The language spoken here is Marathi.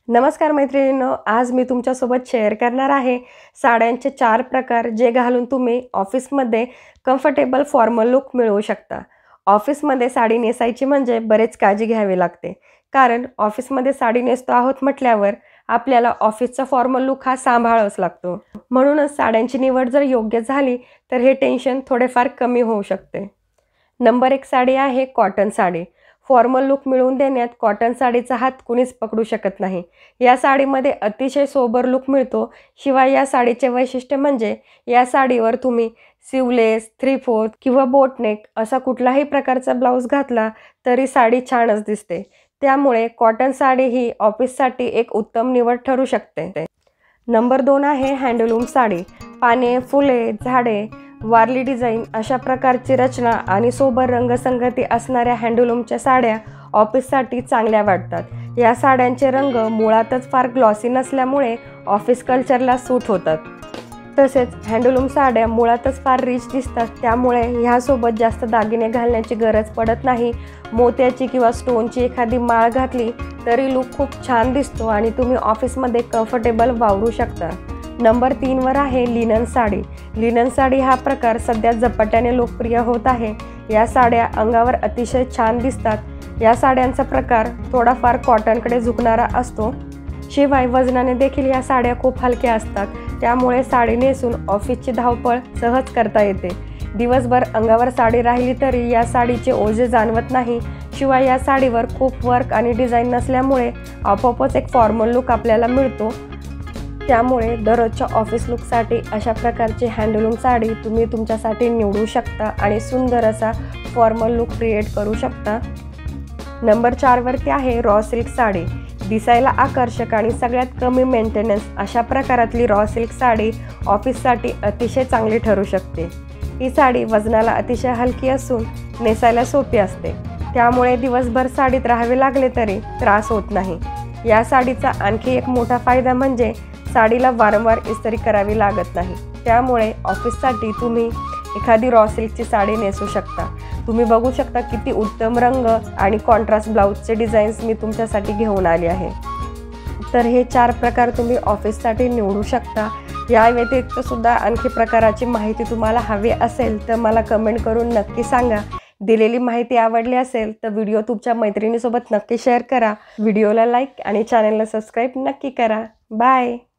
नमस्कार मैत्रिणींनो, आज मी तुमच्यासोबत शेअर करणार आहे साड्यांचे 4 प्रकार जे घालून तुम्ही ऑफिसमध्ये कम्फर्टेबल फॉर्मल लुक मिळवू शकता। ऑफिसमध्ये साडी नेसायची म्हणजे बरेच काळजी घ्यावी लागते, कारण ऑफिसमध्ये साडी नेसतो आहोत म्हटल्यावर आपल्याला ऑफिसचा फॉर्मल लुक हा सांभाळावाच लागतो। म्हणूनच साड्यांची निवड जर योग्य झाली तर हे टेन्शन थोडेफार कमी होऊ शकते। नंबर 1 साडी आहे कॉटन साडी। फॉर्मल लुक मिळवून देण्यात कॉटन साडीचा हात कुणीच पकडू शकत नाही। या साडीमध्ये अतिशय सोबर लुक मिळतो। शिवाय या साडीचे वैशिष्ट्य म्हणजे या साडीवर तुम्ही स्लीवलेस, 3/4 किंवा बोटनेक असा कुठलाही प्रकारचा ब्लाउज घातला तरी साडी छानच दिसते। त्यामुळे कॉटन साडी ही ऑफिससाठी एक उत्तम निवड ठरू शकते। नंबर 2 आहे हँडलूम साडी। पाने, फुले, झाडे, वारली डिझाईन अशा प्रकारची रचना आणि सोबर रंगसंगती असणाऱ्या हँडलूमच्या साड्या ऑफिससाठी चांगल्या वाटतात। या साड्यांचे रंग मुळातच फार ग्लॉसी नसल्यामुळे ऑफिस कल्चरला सूट होतात। तसेच हँडलूम साड्या मुळातच फार रिच दिसतात, त्यामुळे ह्यासोबत जास्त दागिने घालण्याची गरज पडत नाही। मोत्याची किंवा स्टोनची एखादी माळ घातली तरी लुक खूप छान दिसतो आणि तुम्ही ऑफिसमध्ये कम्फर्टेबल वावरू शकता। नंबर 3 वर आहे लिनन साडी। लिनन साडी हा प्रकार सध्या झपाट्याने लोकप्रिय होत आहे। या साड्या अंगावर अतिशय छान दिसतात। या साड्यांचा प्रकार थोडाफार कॉटनकडे झुकणारा असतो। शिवाय वजनाने देखील या साड्या खूप हलक्या असतात, त्यामुळे साडी नेसून ऑफिसची धावपळ सहज करता येते। दिवसभर अंगावर साडी राहिली तरी या साडीचे ओझे जाणवत नाही। शिवाय या साडीवर खूप वर्क आणि डिझाईन नसल्यामुळे आपोआपच एक फॉर्मल लुक आपल्याला मिळतो। त्यामुळे दररोजच्या ऑफिस लुकसाठी अशा प्रकारची हँडलूम साडी तुम्ही तुमच्यासाठी निवडू शकता आणि सुंदर असा फॉर्मल लुक क्रिएट करू शकता। नंबर 4 वरती आहे रॉ सिल्क साडी। दिसायला आकर्षक आणि सगळ्यात कमी मेंटेनन्स अशा प्रकारातली रॉ सिल्क साडी ऑफिससाठी अतिशय चांगली ठरू शकते। ही साडी वजनाला अतिशय हलकी असून नेसायला सोपी असते, त्यामुळे दिवसभर साडीत राहावे लागले तरी त्रास होत नाही। या साडीचा आणखी एक मोठा फायदा म्हणजे साडीला वारंवार इस्त्री करावी लागत नाही, त्यामुळे ऑफिससाठी तुम्ही एखादी रॉ सिल्कची साडी नेसू शकता। तुम्ही बघू शकता किती उत्तम रंग आणि कॉन्ट्रास्ट ब्लाउजचे डिझाईन्स मी तुमच्यासाठी घेऊन आले आहे। तर हे 4 प्रकार तुम्ही ऑफिससाठी निवडू शकता। या व्यतिरिक्त सुद्धा आणखी प्रकाराची माहिती तुम्हाला हवी असेल तर मला कमेंट करून नक्की सांगा। दिलेली माहिती आवडली असेल तर व्हिडिओ तुमच्या मैत्रिणीसोबत नक्की शेअर करा। व्हिडिओला लाईक आणि चॅनलला सबस्क्राईब नक्की करा। बाय।